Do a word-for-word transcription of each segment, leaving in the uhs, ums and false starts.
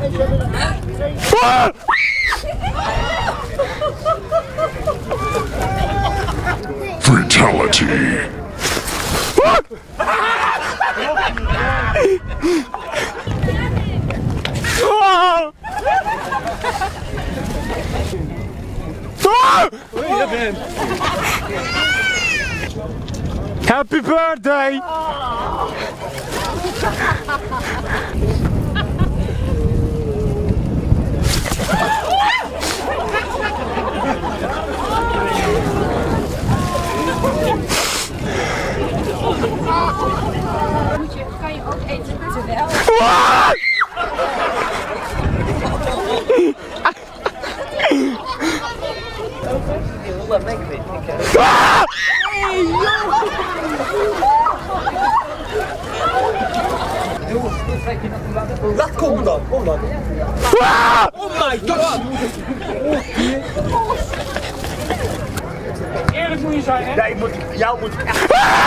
Fatality. Happy birthday! Kan je ook eten terwijl? Laat komen dan, kom dan. Oh my god! Eerlijk moet je zijn, hè? Ja, ik moet, jou moet echt...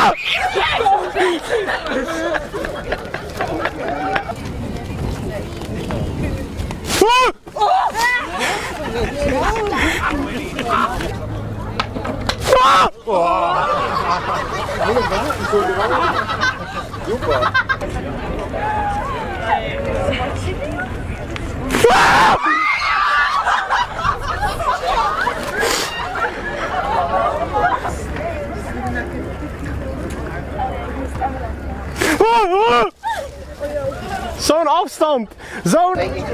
Zo'n afstand! Zo'n...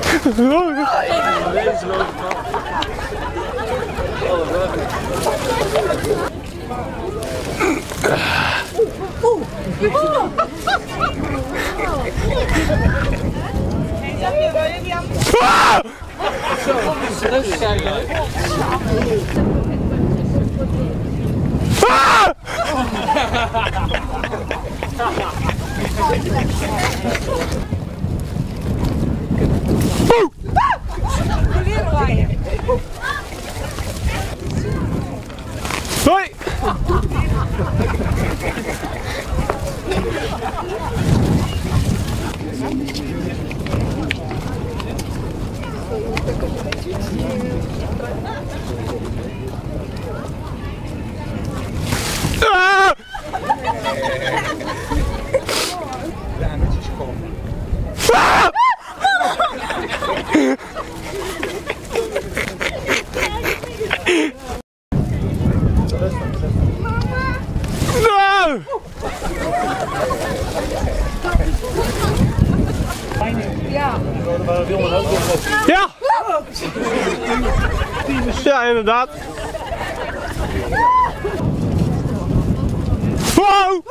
Hoi! Ah! Ja. Ja! Ja, inderdaad. Wow!